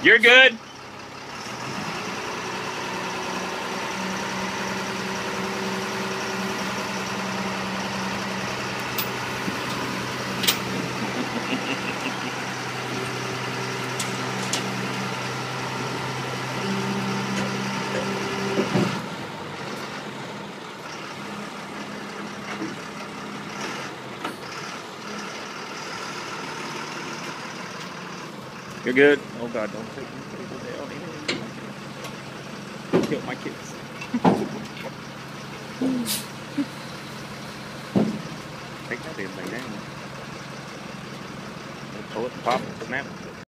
You're good. You're good. Oh God, don't take me down. Kill my kids. Take that damn thing down. Pull it, pop, snap.